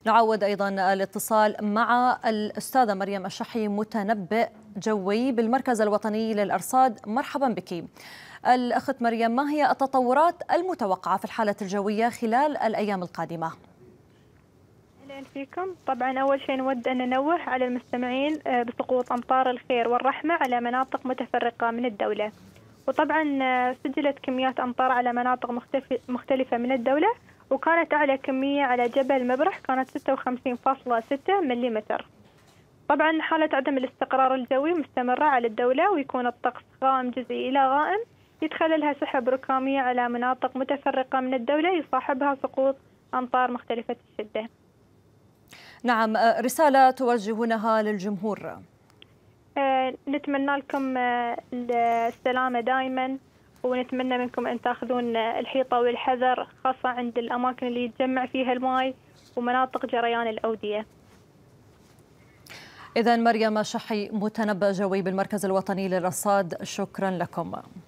نعود أيضا الاتصال مع الأستاذة مريم الشحي، متنبئ جوي بالمركز الوطني للأرصاد. مرحبا بك. الأخت مريم، ما هي التطورات المتوقعة في الحالة الجوية خلال الأيام القادمة؟ أهلا فيكم. طبعا أول شيء نود أن ننوه على المستمعين بسقوط أمطار الخير والرحمة على مناطق متفرقة من الدولة. وطبعا سجلت كميات أمطار على مناطق مختلفة من الدولة، وكانت أعلى كمية على جبل مبرح كانت 56.6 ملم. طبعا حالة عدم الاستقرار الجوي مستمرة على الدولة، ويكون الطقس غائم جزئي إلى غائم، يتخللها سحب ركامية على مناطق متفرقة من الدولة يصاحبها سقوط أمطار مختلفة الشدة. نعم، رسالة توجهونها للجمهور؟ نتمنى لكم السلامة دائما، ونتمنى منكم أن تأخذون الحيطة والحذر، خاصة عند الأماكن اللي يتجمع فيها الماء ومناطق جريان الأودية. إذن مريم الشحي، متنبأ جوي بالمركز الوطني للرصاد، شكرا لكم.